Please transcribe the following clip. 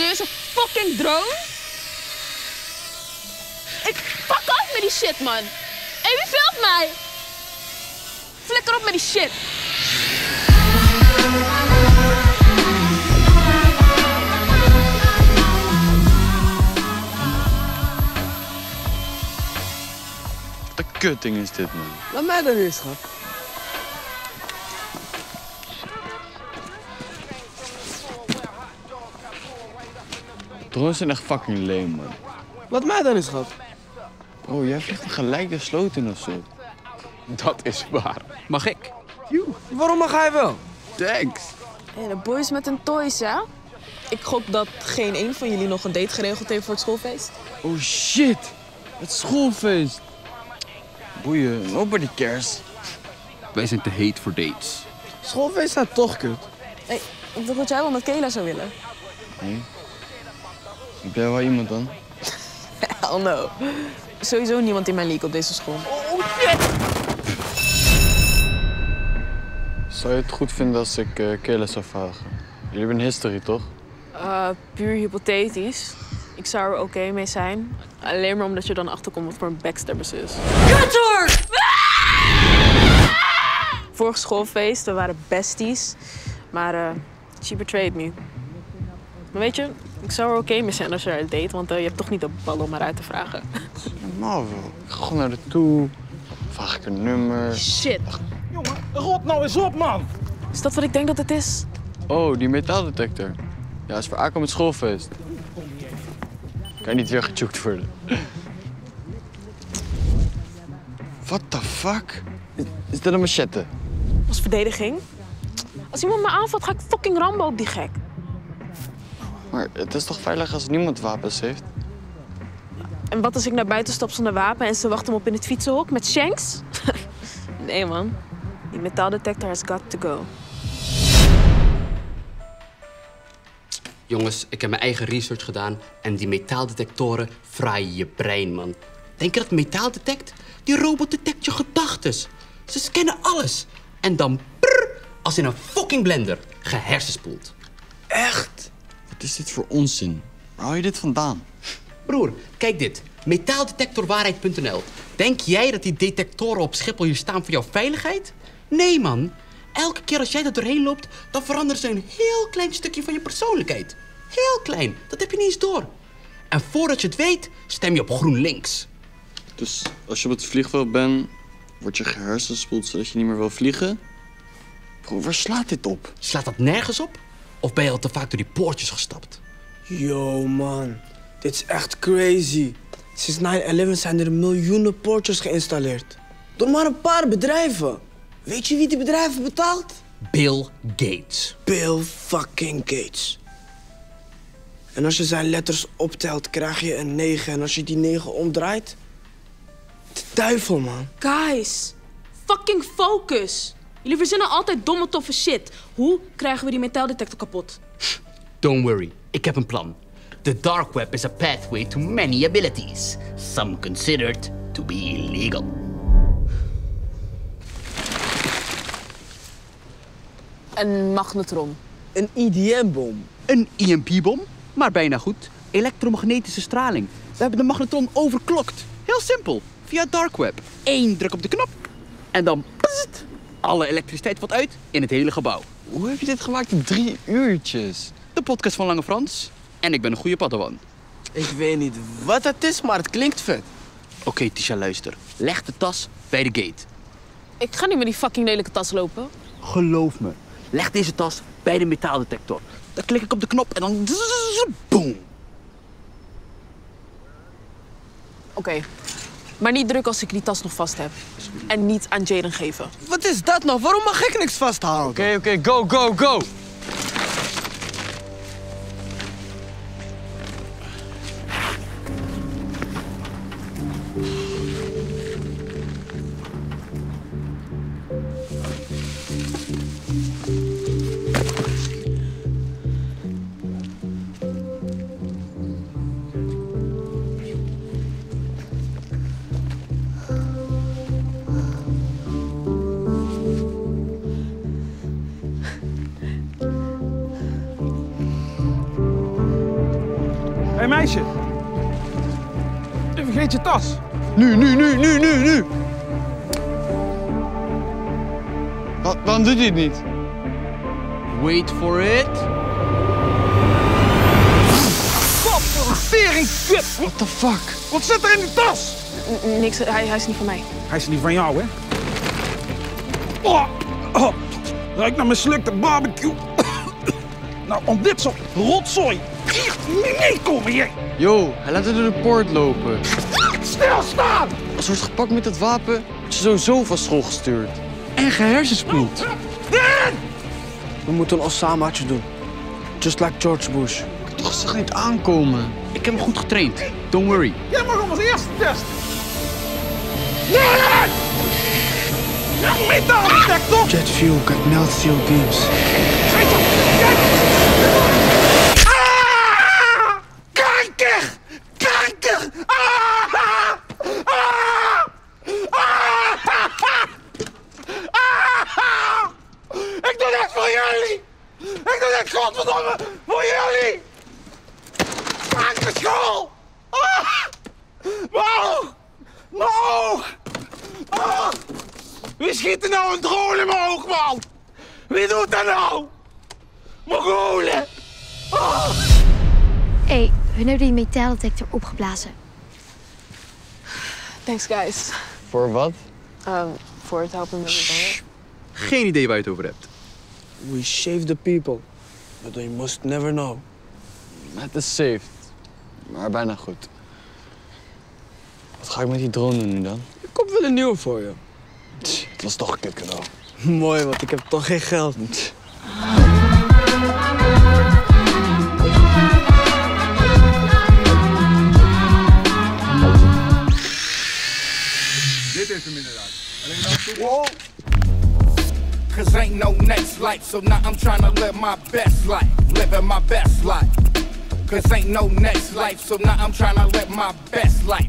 serieus een fucking drone? Ik fuck af met die shit, man. Hé, wie filmt mij? Flikker op met die shit. Wat een kutding is dit, man. Laat mij dan eens, schat. Drones zijn echt fucking lame, man. Laat mij dan eens, schat. Bro, jij vliegt een gelijke sloot in of zo. Dat is waar. Mag ik? Waarom mag hij wel? Thanks. Hé, de boys met hun toys, ja? Ik gok dat geen een van jullie nog een date geregeld heeft voor het schoolfeest. Oh shit, het schoolfeest. Boeien, nobody cares. Wij zijn te heet voor dates. Schoolfeest staat toch kut. Hé, ik dacht dat jij wel met Kayla zou willen. Nee. Heb jij wel iemand dan? Hell no. Sowieso niemand in mijn league op deze school. Zou je het goed vinden als ik Kayla zou vragen? Jullie hebben history, toch? Puur hypothetisch. Ik zou er oké mee zijn. Alleen maar omdat je dan achterkomt wat voor een backstabbers is. Kuthoor! Vorig schoolfeest, we waren besties. Maar she betrayed me. Maar weet je, ik zou er oké mee zijn als je haar date, want je hebt toch niet de ballen om haar uit te vragen. Normaal wel. Ik ga gewoon naar haar toe. Vraag ik een nummer. Shit. Jongen, rot nou eens op, man. Is dat wat ik denk dat het is? Oh, die metaaldetector. Ja, is voor aankomend schoolfeest. Kan niet weer gechoekt worden. What the fuck? Is dat een machette? Als verdediging. Als iemand me aanvalt, ga ik fucking Rambo op die gek. Maar het is toch veilig als niemand wapens heeft? En wat als ik naar buiten stap zonder wapen en ze wachten me op in het fietsenhok met Shanks? Nee, man. Die metaaldetector has got to go. Jongens, ik heb mijn eigen research gedaan en die metaaldetectoren fraaien je brein, man. Denk je dat metaal detect? Die robot detect je gedachtes. Ze scannen alles. En dan prrr, als in een fucking blender gehersenspoeld. Echt? Wat is dit voor onzin? Waar haal je dit vandaan? Broer, kijk dit. Metaaldetectorwaarheid.nl. Denk jij dat die detectoren op Schiphol hier staan voor jouw veiligheid? Nee, man. Elke keer als jij er doorheen loopt, dan veranderen ze een heel klein stukje van je persoonlijkheid. Heel klein. Dat heb je niet eens door. En voordat je het weet, stem je op GroenLinks. Dus als je op het vliegveld bent, word je gehersenspoeld zodat je niet meer wil vliegen? Bro, waar slaat dit op? Slaat dat nergens op? Of ben je al te vaak door die poortjes gestapt? Yo, man. Dit is echt crazy. Sinds 9/11 zijn er miljoenen poortjes geïnstalleerd. Door maar een paar bedrijven. Weet je wie die bedrijven betaalt? Bill Gates. Bill fucking Gates. En als je zijn letters optelt, krijg je een 9. En als je die 9 omdraait... De duivel, man. Guys, fucking focus. Jullie verzinnen altijd domme, toffe shit. Hoe krijgen we die metaaldetector kapot? Don't worry, ik heb een plan. The dark web is a pathway to many abilities. Some considered to be illegal. Een magnetron. Een IDM-bom. Een EMP-bom, maar bijna goed. Elektromagnetische straling. We hebben de magnetron overklokt. Heel simpel. Via dark web. 1 druk op de knop. En dan... pssst, alle elektriciteit valt uit in het hele gebouw. Hoe heb je dit gemaakt in 3 uurtjes? De podcast van Lange Frans. En ik ben een goede padawan. Ik weet niet wat het is, maar het klinkt vet. Oké, Tisha, luister. Leg de tas bij de gate. Ik ga niet met die fucking lelijke tas lopen. Geloof me. Leg deze tas bij de metaaldetector. Dan klik ik op de knop en dan... boom. Oké. Maar niet druk als ik die tas nog vast heb. En niet aan Jaden geven. Wat is dat nou? Waarom mag ik niks vasthouden? Oké, go, go, go! meisje. Je vergeet je tas. Nu. Waarom doet hij het niet? Wait for it. Wat voor een teringkut. What the fuck? Wat zit er in die tas? Niks, hij is niet van mij. Hij is niet van jou, hè? Oh. Ruik naar mislukte barbecue. Nou, om dit soort rotzooi hier niet komen hier. Yo, hij laat het door de poort lopen. Stilstaan! Als je wordt gepakt met dat wapen, word je sowieso van school gestuurd. En gehersenspoeld. We moeten een Osamaatje doen. Just like George Bush. Toch zag niet aankomen. Ik heb hem goed getraind. Don't worry. Jij mag hem als eerste testen. Nee! Ja, metaaldetector! Jet fuel got melt steel beams. Kanker! Kanker! Ik doe dit voor jullie! Ik doe dit godverdomme voor jullie! Kankerschool! No! Wie schiet er nou een drone in mijn oog, man? Wie doet dat nou? Mongolen! Hé, hun hebben die metaaldetector opgeblazen. Thanks, guys. Voor wat? Voor het helpen met het Geen idee waar je het over hebt. We save the people. But you must never know. Het is saved, maar bijna goed. Wat ga ik met die drone doen nu dan? Ik koop wel een nieuwe voor je. Het was toch een kut cadeau. Mooi, want ik heb toch geen geld. Dit is hem inderdaad. Alleen dat Cause ain't no next life, so now I'm tryna live my best life. Living my best life. Cause ain't no next life, so now I'm tryna live my best life.